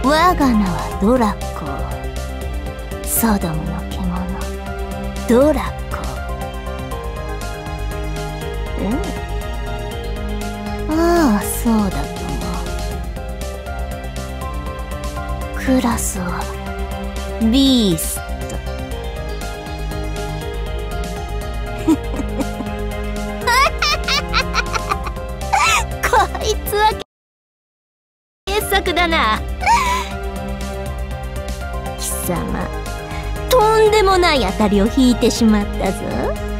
我が名はドラコ。ソドムの獣ドラコ。ああ、そうだとも。クラスはビースト。こいつは傑作だな。貴様、とんでもない当たりを引いてしまったぞ。